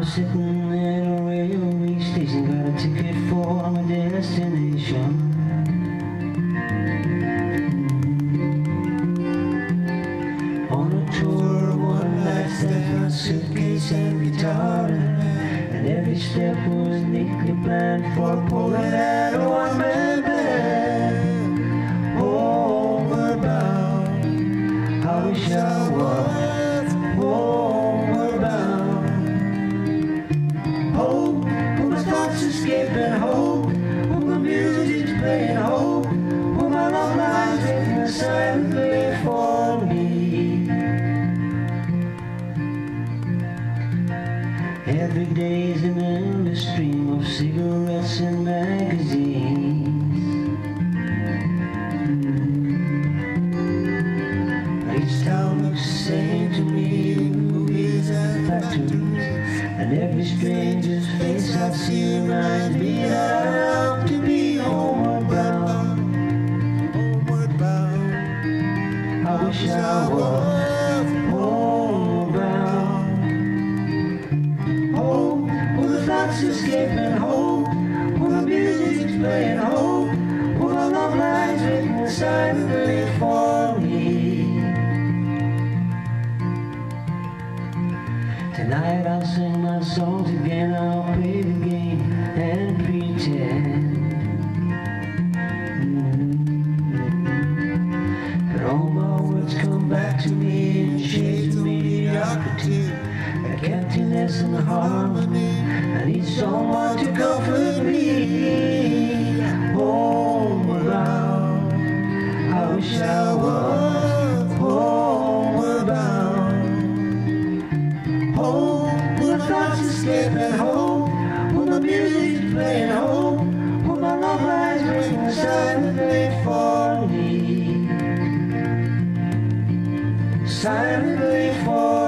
I'm sitting in a railway station, got a ticket for my destination. On a tour of one night stand, my suitcase and guitar, and every step was neatly planned for pulling out a one-man band. Homeward bound, I wish I was homeward bound. Hope, when my thoughts escaping, hope, when my music's playing, hope, when my love lies written silently for me. Every day's an endless stream of cigarettes and magazines. Each town looks the same to me, movies and factories, and every stranger's face I see reminds me that I love to be homeward bound. Homeward bound, I wish I was homeward bound. Hope, when the thoughts escaping, hope, when the music's playing, hope, when my love lies written silently for me. Tonight I'll sing my songs again, I'll play the game and pretend. But all my words come back to me in shades of mediocrity, like emptiness and harmony. I need someone to comfort me. Homeward bound, I wish I was homeward bound. Hope, when the thoughts escaping, hope, when the music's playing, hope, when my love lies written silently for me, silently for me.